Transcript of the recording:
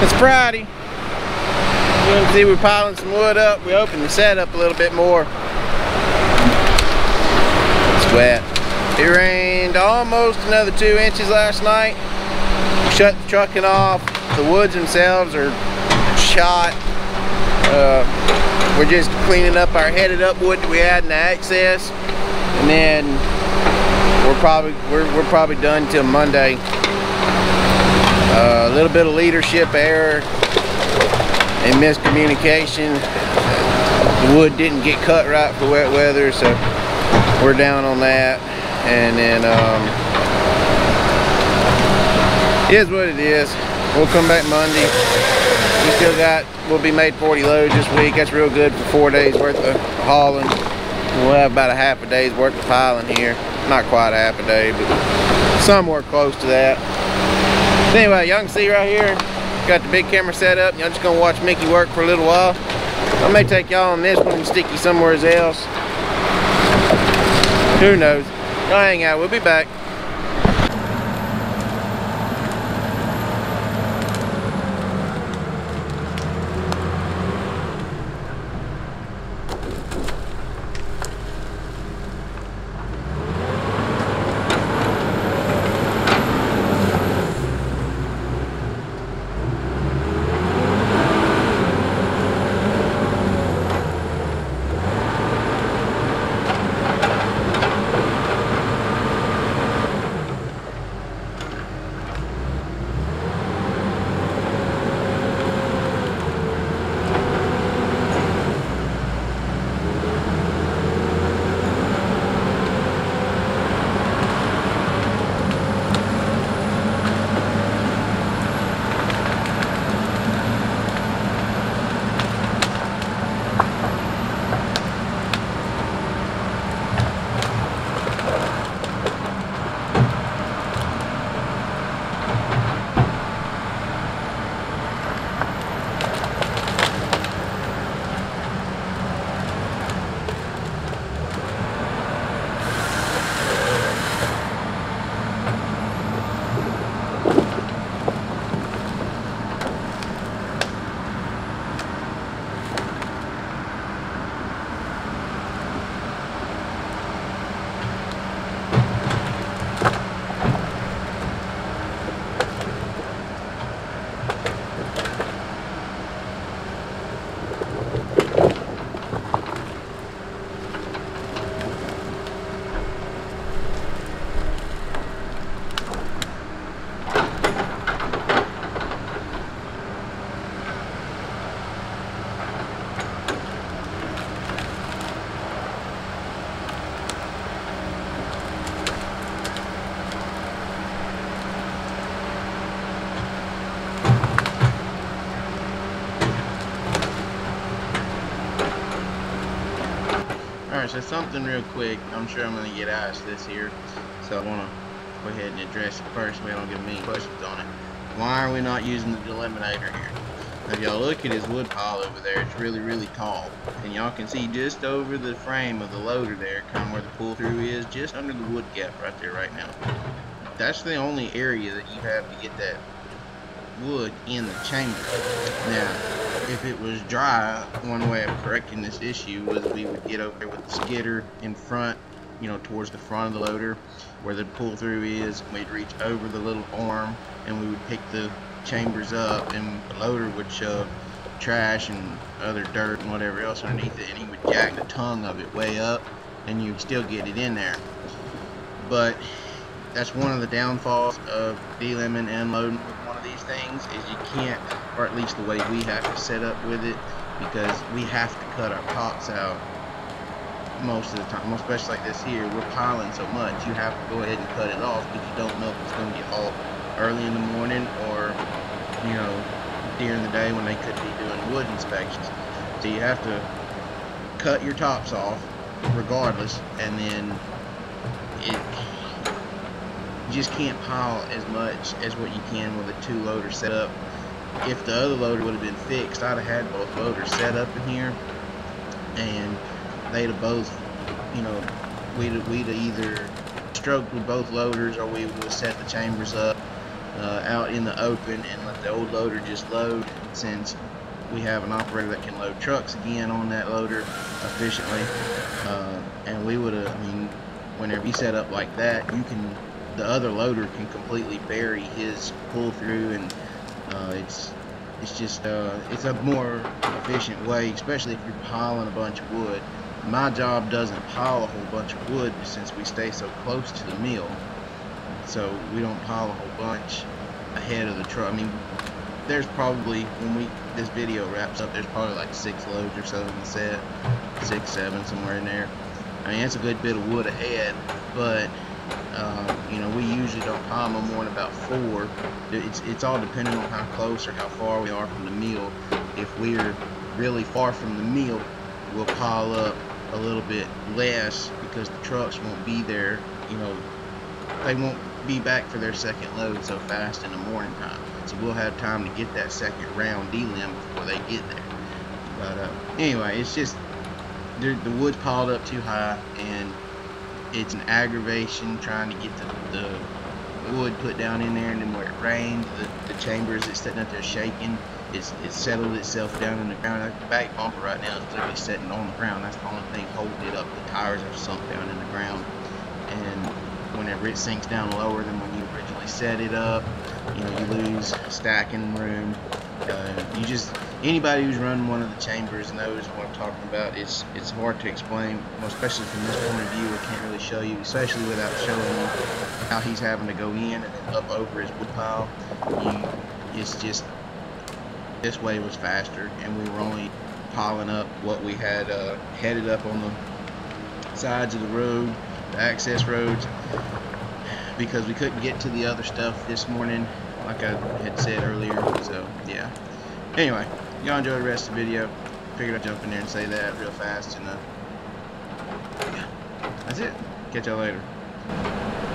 It's Friday. You can see we're piling some wood up. We opened the setup a little bit more. It's wet. It rained almost another 2 inches last night. We shut the trucking off. The woods themselves are shot. We're just cleaning up our headed up wood that we had in the access, and then we're probably done till Monday. A little bit of leadership error and miscommunication. The wood didn't get cut right for wet weather, so we're down on that. And then it is what it is. We'll come back Monday. We'll be made 40 loads this week. That's real good for 4 days worth of hauling. We'll have about a half a day's worth of piling here. Not quite a half a day, but somewhere close to that. Anyway, y'all can see right here, got the big camera set up. Y'all just gonna watch Mickey work for a little while. I may take y'all on this one and stick you somewhere else. Who knows? Y'all hang out, we'll be back. Alright, so something real quick. I'm sure I'm going to get asked this here, so I want to go ahead and address it first. We don't get many questions on it. Why are we not using the deliminator here? If y'all look at his wood pile over there, it's really tall, and y'all can see just over the frame of the loader there, kind of where the pull through is, just under the wood gap right there right now. That's the only area that you have to get that wood in the chamber. Now, if it was dry, one way of correcting this issue was we would get over there with the skidder in front, you know, towards the front of the loader where the pull through is. We'd reach over the little arm and we would pick the chambers up, and the loader would shove trash and other dirt and whatever else underneath it, and he would jack the tongue of it way up and you'd still get it in there. But that's one of the downfalls of deliming and unloading with one of these things, is you can't, or at least the way we have to set up with it, because we have to cut our tops out most of the time, especially like this here. We're piling so much, you have to go ahead and cut it off because you don't know if it's going to get hauled early in the morning or, you know, during the day when they could be doing wood inspections. So you have to cut your tops off regardless, and then you just can't pile as much as what you can with a 2-loader setup. If the other loader would have been fixed, I'd have had both loaders set up in here, and they'd have both, you know, we'd have either stroked with both loaders, or we would have set the chambers up out in the open and let the old loader just load, since we have an operator that can load trucks again on that loader efficiently. And we would have, I mean, whenever you set up like that, you can, the other loader can completely bury his pull through, and it's just it's a more efficient way, especially if you're piling a bunch of wood. My job doesn't pile a whole bunch of wood since we stay so close to the mill, so we don't pile a whole bunch ahead of the truck. I mean, there's probably, when this video wraps up, there's probably like 6 loads or so in the set, 6, 7, somewhere in there. I mean, it's a good bit of wood ahead, but you know, we usually don't pile no more than about 4. It's all dependent on how close or how far we are from the mill. If we're really far from the mill, we'll pile up a little bit less, because the trucks won't be there. You know, they won't be back for their second load so fast in the morning time, so we'll have time to get that second round delim before they get there. But anyway, it's just the wood's piled up too high, and it's an aggravation trying to get the wood put down in there. And then where it rained, the chambers that's sitting up there shaking, it's settled itself down in the ground. The back bumper right now is literally sitting on the ground. That's the only thing holding it up. The tires are sunk down in the ground, and whenever it sinks down lower than when you originally set it up, you know, you lose stacking room. Anybody who's run one of the chambers knows what I'm talking about. It's hard to explain, especially from this point of view. I can't really show you, especially without showing you how he's having to go in and then up over his wood pile. It's just, this way was faster, and we were only piling up what we had headed up on the sides of the road, the access roads, because we couldn't get to the other stuff this morning, like I had said earlier. So yeah, anyway, y'all enjoy the rest of the video. Figured I'd jump in there and say that real fast, and yeah, that's it. Catch y'all later.